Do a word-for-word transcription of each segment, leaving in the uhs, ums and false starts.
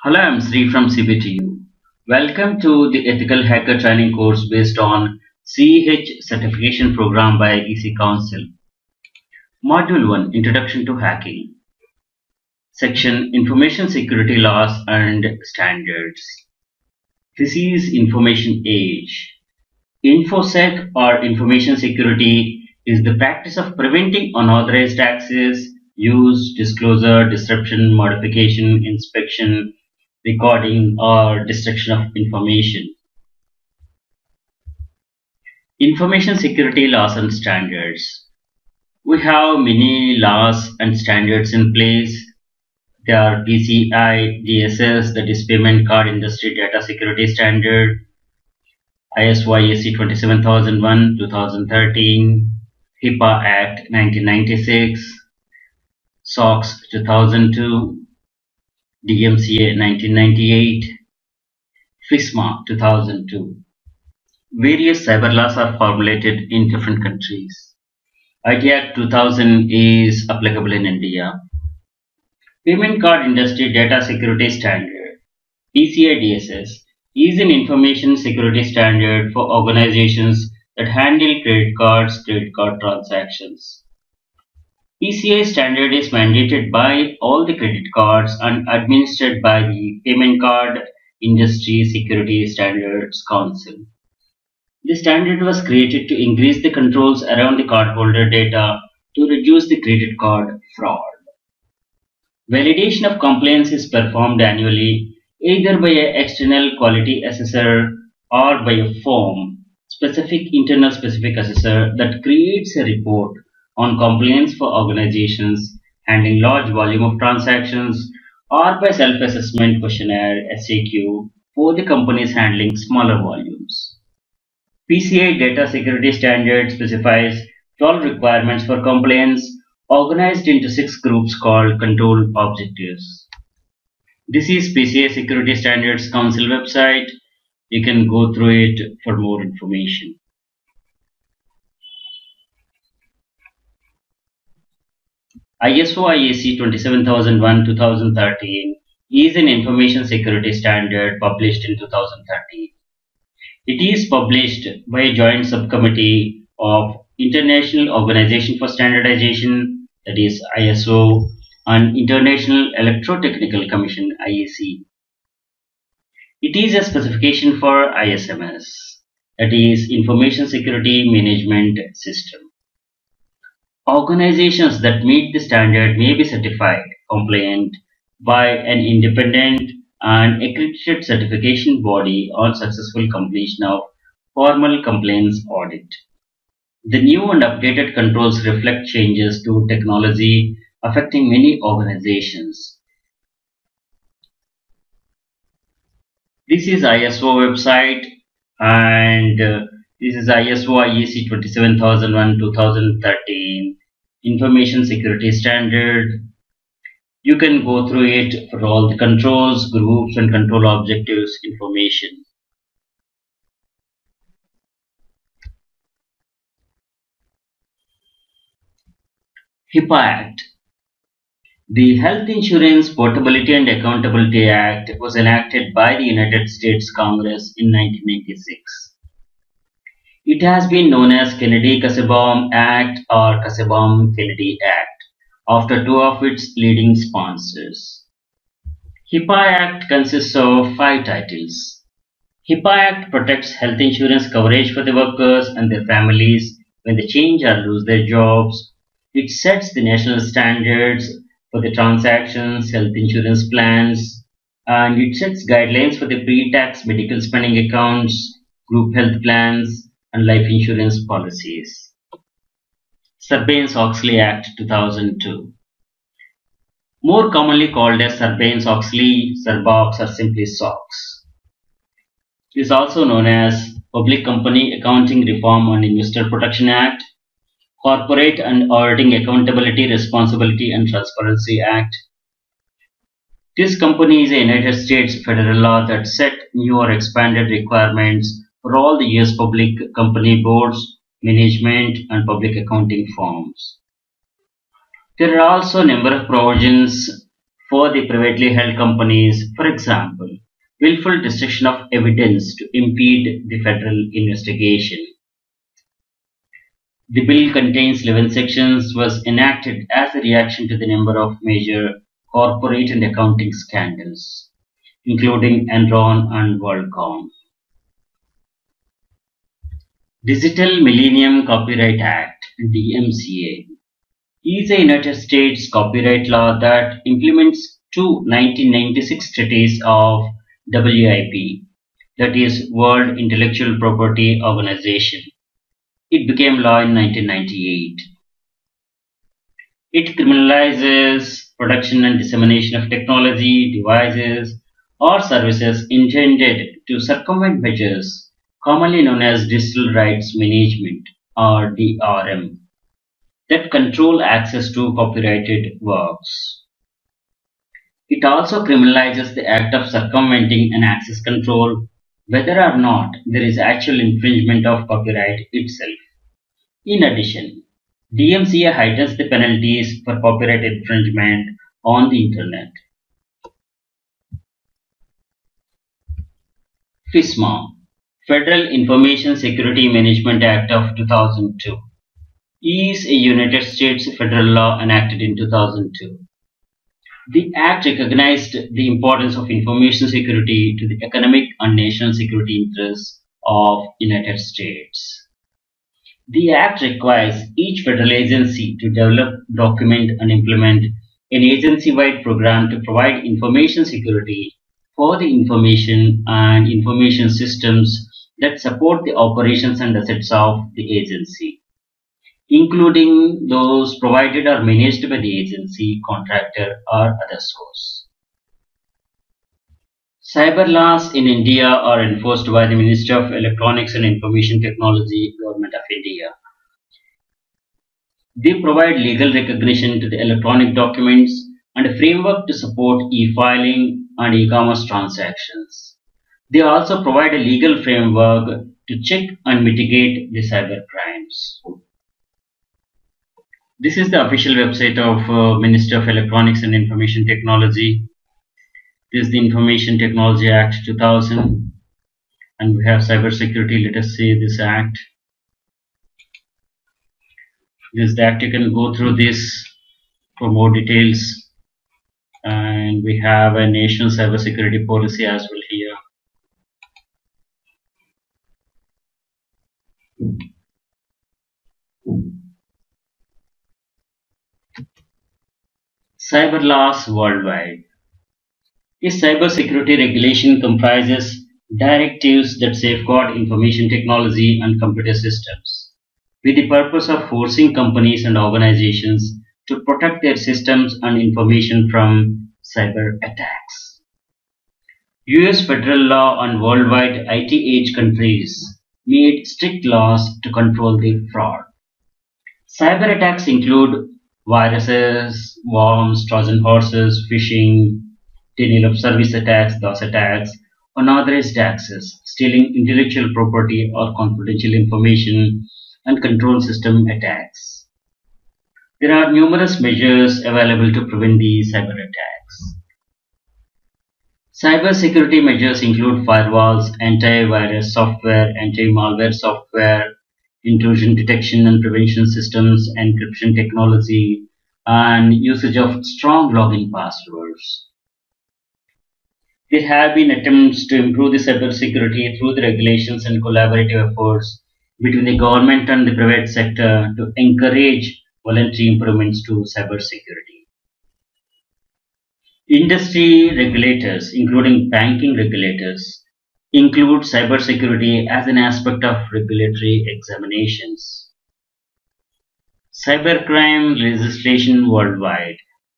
Hello, I'm Sri from C B T U. Welcome to the Ethical Hacker Training course based on C H certification program by E C Council. Module one, Introduction to Hacking. Section, Information Security Laws and Standards. This is Information Age. InfoSec or Information Security is the practice of preventing unauthorized access, use, disclosure, disruption, modification, inspection, recording, or destruction of information. Information security laws and standards. We have many laws and standards in place. There are P C I D S S, that is Payment Card Industry Data Security Standard, I S O I A C twenty-seven thousand one twenty thirteen, HIPAA Act nineteen ninety-six, SOX two thousand two, D M C A nineteen ninety-eight, FISMA two thousand two. Various cyber laws are formulated in different countries. I T Act two thousand is applicable in India. Payment Card Industry Data Security Standard, P C I D S S, is an information security standard for organizations that handle credit cards, credit card transactions. P C I standard is mandated by all the credit cards and administered by the Payment Card Industry Security Standards Council. The standard was created to increase the controls around the cardholder data to reduce the credit card fraud. Validation of compliance is performed annually either by an external quality assessor or by a firm, specific internal specific assessor that creates a report on compliance for organizations handling large volume of transactions, or by self-assessment questionnaire S A Q for the companies handling smaller volumes. P C I Data Security Standard specifies twelve requirements for compliance organized into six groups called control objectives. This is P C I Security Standards Council website. You can go through it for more information. I S O I A C twenty-seven thousand one twenty thirteen is an information security standard published in two thousand thirteen. It is published by a joint subcommittee of International Organization for Standardization, that is I S O, and International Electrotechnical Commission, I E C. It is a specification for I S M S, that is Information Security Management System. Organizations that meet the standard may be certified compliant by an independent and accredited certification body on successful completion of formal compliance audit. The new and updated controls reflect changes to technology affecting many organizations. This is I S O website, and uh, this is I S O I A C twenty-seven thousand one twenty thirteen Information Security Standard. You can go through it for all the controls, groups, and control objectives information. HIPAA Act. The Health Insurance Portability and Accountability Act was enacted by the United States Congress in nineteen ninety-six. It has been known as Kennedy-Kassebaum Act or Kassebaum-Kennedy Act after two of its leading sponsors. HIPAA Act consists of five titles. HIPAA Act protects health insurance coverage for the workers and their families when they change or lose their jobs. It sets the national standards for the transactions, health insurance plans, and it sets guidelines for the pre-tax medical spending accounts, group health plans, and life insurance policies. Sarbanes-Oxley Act two thousand two. More commonly called as Sarbanes-Oxley, Sarbox, or simply SOX. It is also known as Public Company Accounting Reform and Investor Protection Act, Corporate and Auditing Accountability, Responsibility and Transparency Act. This company is a United States federal law that set new or expanded requirements for all the U S public company boards, management, and public accounting firms. There are also a number of provisions for the privately held companies, for example, willful destruction of evidence to impede the federal investigation. The bill contains eleven sections, was enacted as a reaction to the number of major corporate and accounting scandals, including Enron and WorldCom. Digital Millennium Copyright Act (D M C A) is a United States copyright law that implements two nineteen ninety-six treaties of W I P, that is World Intellectual Property Organization. It became law in nineteen ninety-eight. It criminalizes production and dissemination of technology, devices, or services intended to circumvent measures commonly known as digital rights management or D R M that control access to copyrighted works. It also criminalizes the act of circumventing an access control, whether or not there is actual infringement of copyright itself. In addition, D M C A heightens the penalties for copyright infringement on the Internet. FISMA, Federal Information Security Management Act of two thousand two, is a United States federal law enacted in two thousand two. The Act recognized the importance of information security to the economic and national security interests of United States. The Act requires each federal agency to develop, document, and implement an agency-wide program to provide information security for the information and information systems that support the operations and assets of the agency, including those provided or managed by the agency, contractor, or other source. Cyber laws in India are enforced by the Ministry of Electronics and Information Technology, Government of India. They provide legal recognition to the electronic documents and a framework to support e-filing and e-commerce transactions. They also provide a legal framework to check and mitigate the cyber crimes. This is the official website of uh, Ministry of Electronics and Information Technology. This is the Information Technology Act two thousand, and we have cyber security. Let us see this act. This is the act. You can go through this for more details. And we have a national cyber security policy as well here. Cyber laws worldwide. A cybersecurity regulation comprises directives that safeguard information technology and computer systems, with the purpose of forcing companies and organizations to protect their systems and information from cyber attacks. U S federal law and worldwide I T age countries made strict laws to control the fraud. Cyber attacks include viruses, worms, Trojan horses, phishing, denial of service attacks, DOS attacks, unauthorized access, stealing intellectual property or confidential information, and control system attacks. There are numerous measures available to prevent these cyber attacks. Cyber security measures include firewalls, antivirus software, anti-malware software, intrusion detection and prevention systems, encryption technology, and usage of strong login passwords. There have been attempts to improve the cybersecurity through the regulations and collaborative efforts between the government and the private sector to encourage voluntary improvements to cybersecurity. Industry regulators, including banking regulators, include cybersecurity as an aspect of regulatory examinations. Cybercrime legislation worldwide.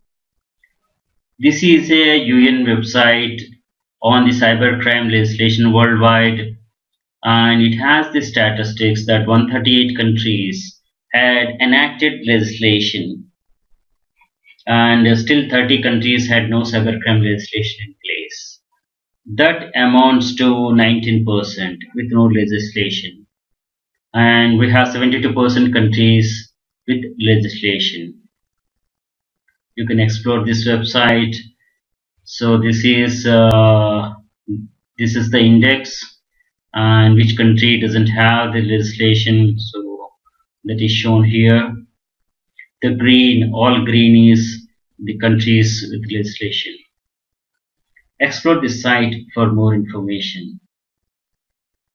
This is a U N website on the cybercrime legislation worldwide, and it has the statistics that one hundred thirty-eight countries had enacted legislation, and still thirty countries had no cybercrime legislation in place. That amounts to nineteen percent with no legislation, and we have seventy-two percent countries with legislation. You can explore this website. So this is uh, this is the index, and which country doesn't have the legislation, so that is shown here. The green, all green is the countries with legislation. Explore this site for more information.